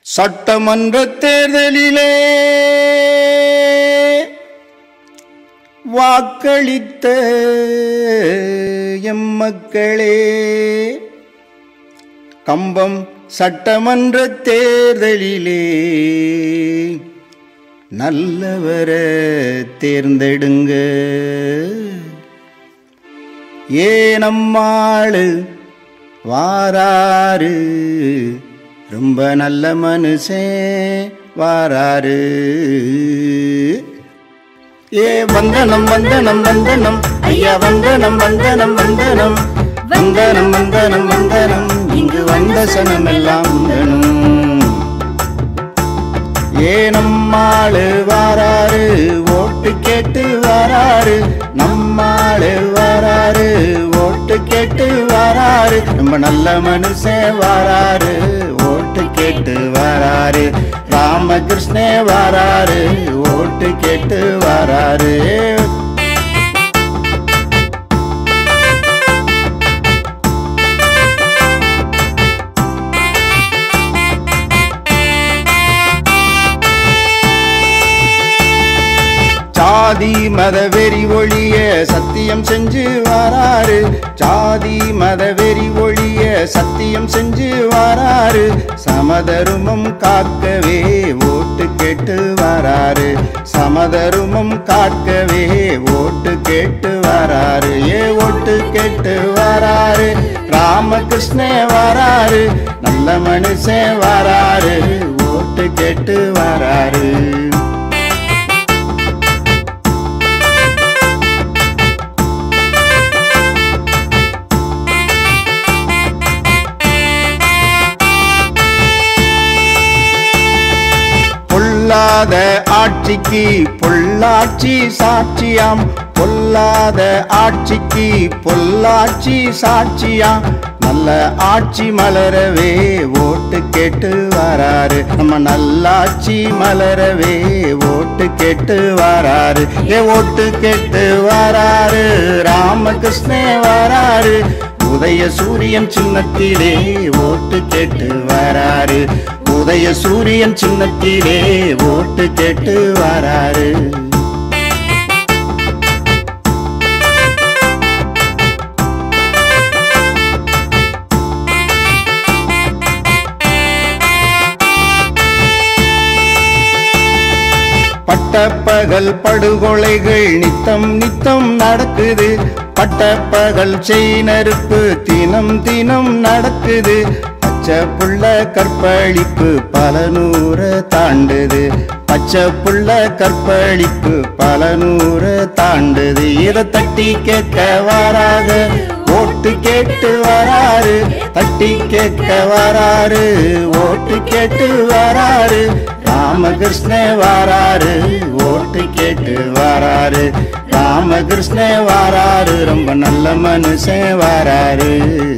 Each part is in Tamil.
சட்டமன்ற தேர்தலிலே வாக்களித்த எம்மக்களே, கம்பம் சட்டமன்ற தேர்தலிலே நல்லவரை தேர்ந்தெடுங்க. நம்மாளு வாராரு, ரொம்ப நல்ல மனுஷன் வாராரு. வந்தனம் வந்தனம் வந்தனம் ஐயா, வந்தனம் வந்தனம் வந்தனம் வந்தனம் வந்தனம் வந்தனம், இங்கு வந்த சனமெல்லாம் வந்தனம். நம்மாளு வாராரு, ஓட்டு கேட்டு வாராரு. நம்மாளு வாராரு, ஓட்டு கேட்டு வாராரு. ரொம்ப நல்ல மனுஷன் வாராரு, ஓட்டு கேட்டு வாராரு. ராமகிருஷ்ணே வாராரு, ஓட்டு கேட்டு வாராரு. சாதி மத வெறி ஒழிய சத்தியம் செஞ்சு வாராரு. சாதி மத வெறி ஒழிய சத்தியம் செஞ்சு வாராரு. சமதருமம் காக்கவே ஓட்டு கேட்டு வாராரு. சமதருமம் காக்கவே ஓட்டு கேட்டு வாராரு. ஓட்டு கேட்டு வாராரு. ராமகிருஷ்ணே வாராரு, நல்ல மனுஷன் வாராரு, ஓட்டு கேட்டு வாராரு. பொல்லாத ஆட்சிக்கு பொள்ளாச்சி சாட்சியாம். பொல்லாத ஆட்சிக்கு பொள்ளாச்சி சாட்சியாம். நல்ல ஆட்சி மலரவே ஓட்டு கேட்டு வாராரு. நம்ம நல்லாட்சி மலரவே ஓட்டு கேட்டு வாராரு. ஓட்டு கேட்டு வாராரு. ராமகிருஷ்ணே வாராரு, உதய சூரியன் சின்னத்திலே ஓட்டு கேட்டு வாராரு. உதய சூரியன் சின்னத்திலே ஓட்டு கேட்டு வாராரு. பட்டப்பகல் படுகொலைகள் நித்தம் நித்தம் நடக்குது. பட்டப்பகல் செய்நெருப்பு தினம் தினம் நடக்குது. பச்சை புள்ள கற்பழிப்பு பல நூறு தாண்டுது. பச்சை புள்ள கற்பழிப்பு பல நூறு தாண்டுது. இதை தட்டி கேட்க வாராக, ஓட்டு கேட்டு வராரு. தட்டி கேட்க வராரு, ஓட்டு கேட்டு வராரு. ராமகிருஷ்ணே வாராரு, ஓட்டு கேட்டு வாராரு. ராமகிருஷ்ணே வாராரு, ரொம்ப நல்ல மனுஷன் வாராரு.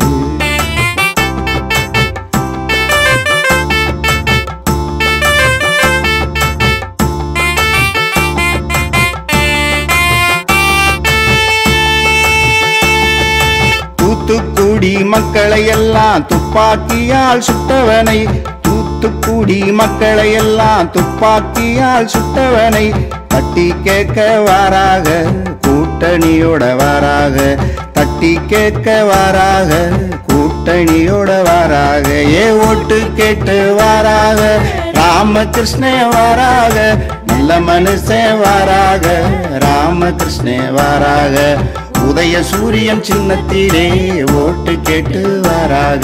தூத்துக்குடி மக்களை எல்லாம் துப்பாக்கியால் சுட்டவனை, தூத்துக்குடி மக்களை எல்லாம் துப்பாக்கியால் சுட்டவனை தட்டி கேட்க வாராக, கூட்டணியோட வாராக. தட்டி கேட்க வாராக, கூட்டணியோட வாராக. ஓட்டு கேட்டு வாராக. ராமகிருஷ்ணே வாராக, நல்ல மனுஷன் வாராக. ராமகிருஷ்ணே வாராக, உதய சூரியன் சின்னத்திலே ஓட்டு கேட்டு வாராக.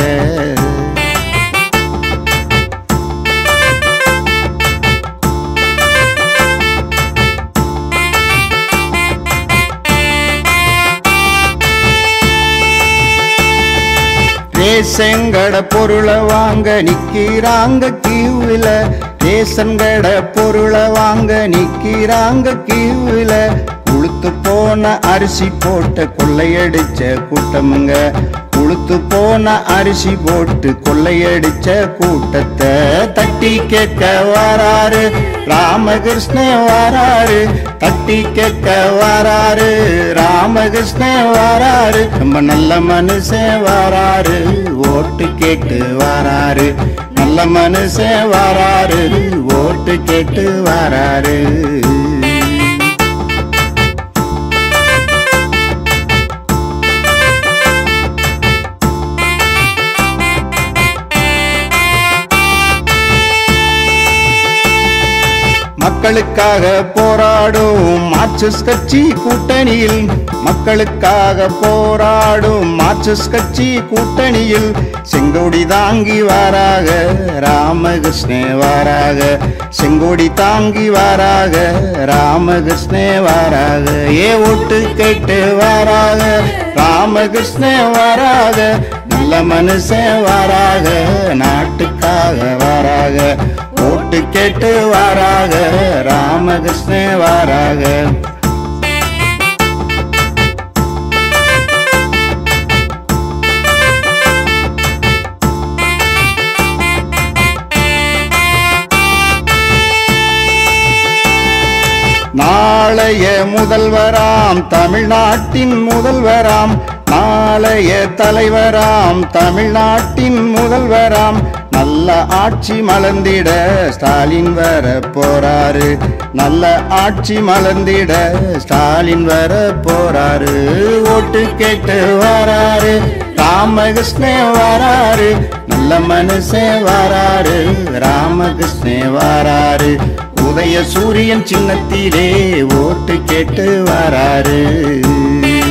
ரேஷன் கடை பொருளை வாங்க நிக்கிறாங்க கியூவில. ரேஷன் கடை பொருளை வாங்க நிக்கிறாங்க கியூவில. உளுத்து போன அரிசி போட்டு கொள்ளையடிச்ச கூட்டமுங்க. உளுத்து போன அரிசி போட்டு கொள்ளையடிச்ச கூட்டத்தை தட்டி கேட்க வாராரு. ராமகிருஷ்ணே வாராரு, தட்டி கேட்க வாராரு. ராமகிருஷ்ணே வாராரு, ரொம்ப நல்ல மனுஷன் வாராரு. ஓட்டு கேட்டு வாராரு. நல்ல நல்ல மனுஷன் வராரு, ஓட்டு கேட்டு வராரு. மக்களுக்காக போராடும் மார்க்சிஸ்ட் கட்சி கூட்டணியில், மக்களுக்காக போராடும் மார்க்சிஸ்ட் கட்சி கூட்டணியில் செங்கோடி தாங்கி வாராக ராமகிருஷ்ணே வாராக, செங்கோடி தாங்கி வாராக ராமகிருஷ்ணே வாராக. ஓட்டு கேட்டு வாராக ராமகிருஷ்ணே வாராக, நல்ல மனுஷன் வாராக, நாட்டுக்காக வாராக. ஓட்டு கேட்டு வாராக ராமகிருஷ்ணே வாராக. நாளைய முதல்வராம் தமிழ்நாட்டின் முதல்வராம், நாளைய தலைவராம் தமிழ்நாட்டின் முதல்வராம். நல்ல ஆட்சி மலர்ந்திட ஸ்டாலின் வர போறாரு, நல்ல ஆட்சி மலர்ந்திட ஸ்டாலின் வர போறாரு. ஓட்டு கேட்டு வராரு ராமகிருஷ்ணே வராரு, நல்ல மனுஷன் வராரு, ராமகிருஷ்ணே வராரு. உதய சூரியன் சின்னத்திலே ஓட்டு கேட்டு வராரு.